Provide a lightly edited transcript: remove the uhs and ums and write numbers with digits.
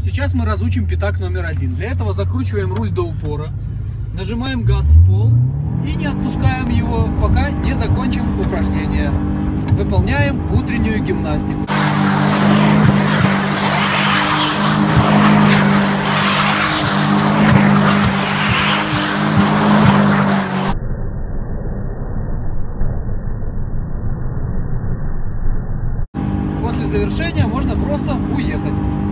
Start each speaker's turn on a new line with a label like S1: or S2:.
S1: Сейчас мы разучим пятак номер 1. Для этого закручиваем руль до упора, нажимаем газ в пол и не отпускаем его, пока не закончим упражнение. Выполняем утреннюю гимнастику. После завершения можно просто уехать.